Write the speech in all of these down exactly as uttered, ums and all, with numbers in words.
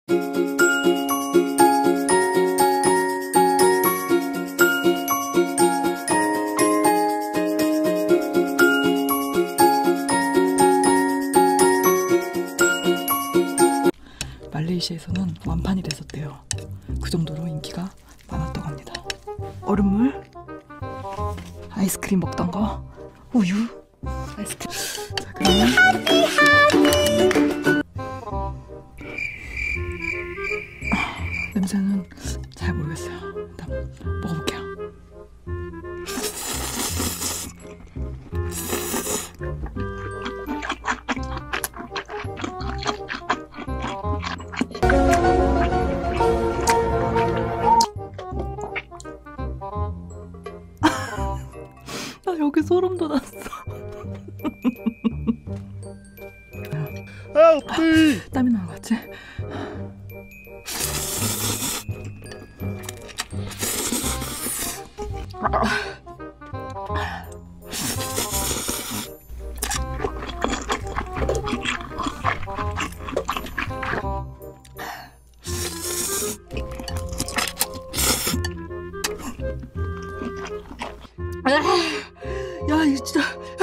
말레이시아에서는 완판이 됐었대요. 그 정도로 인기가 많았다고 합니다. 얼음물, 아이스크림 먹던 거, 우유, 아이스크림. 자, 그러면 냄새는 잘 모르겠어요. 일단 먹어볼게요. 나 여기 소름 돋았어. 아, 땀이 나는 거 같지? 야, 이거 진짜.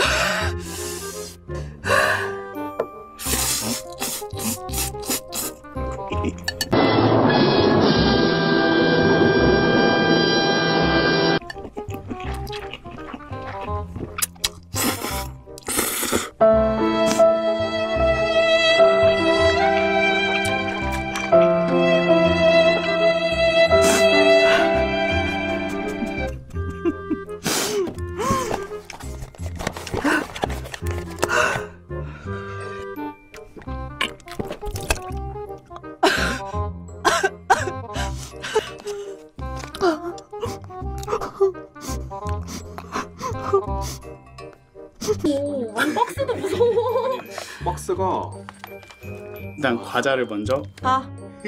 오, 아니 박스도 무서워. 박스가 일단 과자를 먼저. 아.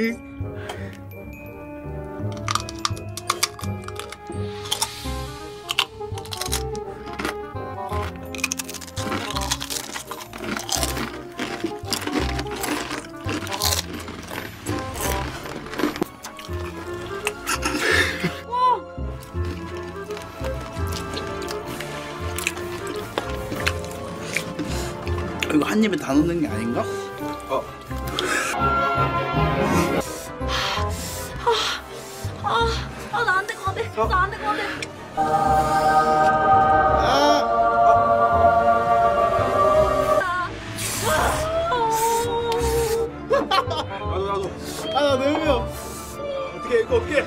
이거 한 입에 다 넣는 게 아닌가? 어. 아, 아, 나 안 될 것 같아. 어? 나 안 될 것 같아. 나도 나도. 아, 나 너무 어떻게 이거 어떻게?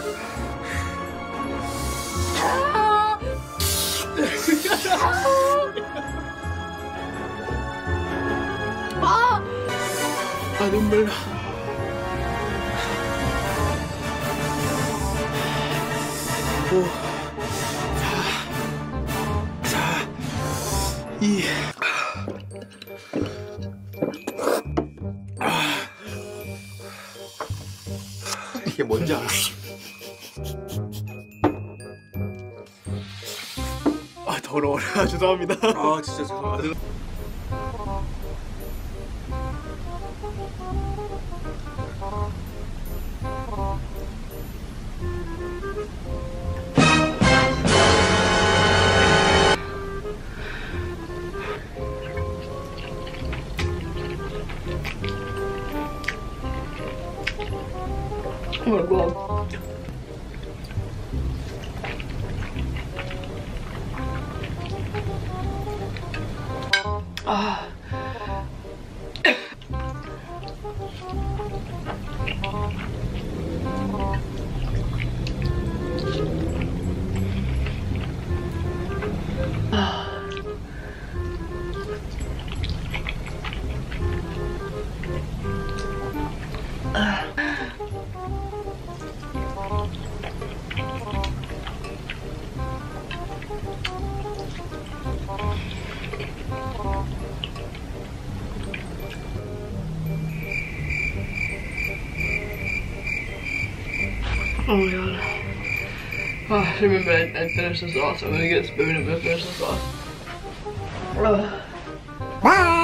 아, 아, 눈물 나. 오, 사, 사, 이. 아, 이게 뭔지 알아? 아, 더러워라. 죄송합니다. 아, 진짜 죄송합니다. Oh my god. 아. Oh my god. Oh, I have to remember I, I finished this off, so I'm gonna get a spoon and I'm gonna finish this off. Ugh.